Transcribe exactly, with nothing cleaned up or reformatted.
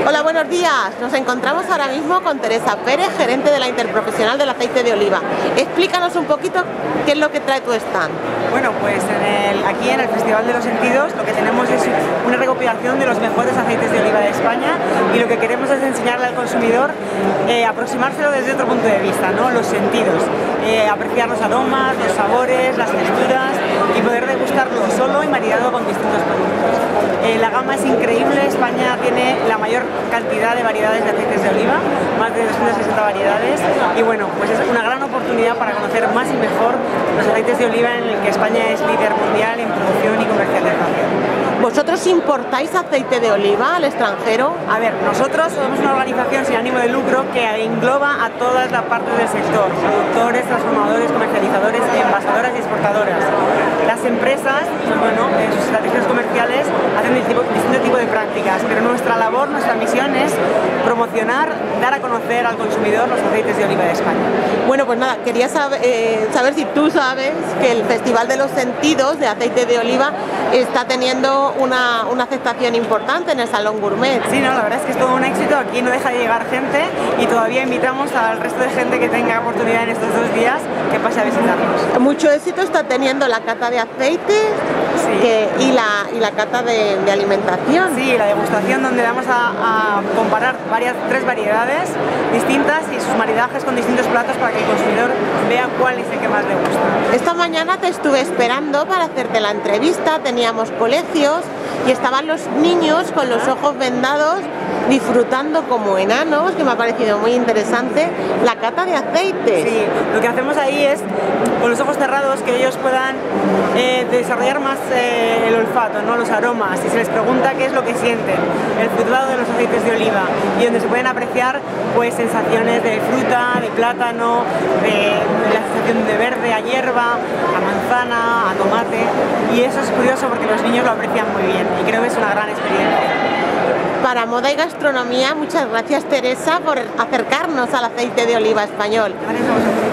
Hola, buenos días. Nos encontramos ahora mismo con Teresa Pérez, gerente de la Interprofesional del Aceite de Oliva. Explícanos un poquito qué es lo que trae tu stand. Bueno, pues en el, aquí en el Festival de los Sentidos lo que tenemos es una recopilación de los mejores aceites de oliva de España, y lo que queremos es enseñarle al consumidor, eh, aproximárselo desde otro punto de vista, ¿no? Los sentidos, eh, apreciar los aromas, los sabores, las texturas y poder degustarlo solo y maridado con distintos productos. Eh, la gama es increíble. España tiene la mayor cantidad de variedades de aceites de oliva, más de doscientas sesenta variedades, y bueno, pues es una gran oportunidad para conocer más y mejor los aceites de oliva, en el que España es líder mundial en producción y comercialización. ¿Vosotros importáis aceite de oliva al extranjero? A ver, nosotros somos una organización sin ánimo de lucro que engloba a todas las partes del sector: productores, transformadores, comercializadores, envasadoras y exportadoras. Las empresas, pues bueno, en sus estrategias comerciales hacen distinto tipo de prácticas, pero nuestra labor, nuestra misión es promocionar, dar a conocer al consumidor los aceites de oliva de España. Bueno, pues nada, quería saber, eh, saber si tú sabes que el Festival de los Sentidos de Aceite de Oliva está teniendo una, una aceptación importante en el Salón Gourmet. Sí, no, la verdad es que es todo un éxito. Aquí no deja de llegar gente, y todavía invitamos al resto de gente que tenga oportunidad en estos dos días que pase a visitarnos. Mucho éxito está teniendo la cata de aceites, sí. que, y, la, y la cata de, de alimentación. Sí, la degustación, donde vamos a, a comparar varias, tres variedades distintas y sus maridajes con distintos platos para que el consumidor vea cuál es el que más le gusta. Esta mañana te estuve esperando para hacerte la entrevista. Teníamos colegios y estaban los niños con los ojos vendados disfrutando como enanos, que me ha parecido muy interesante, la cata de aceite. Sí, lo que hacemos ahí es, con los ojos cerrados, que ellos puedan eh, desarrollar más eh, el olfato, ¿no? Los aromas, y se les pregunta qué es lo que sienten, el frutuado de los aceites de oliva, y donde se pueden apreciar pues sensaciones de fruta, de plátano, de, de la sensación de verde a hierba, a manzana, a tomate, y eso es curioso porque los niños lo aprecian muy bien, y creo que es una gran experiencia. Para Moda y Gastronomía, muchas gracias, Teresa, por acercarnos al aceite de oliva español. Gracias a vosotros.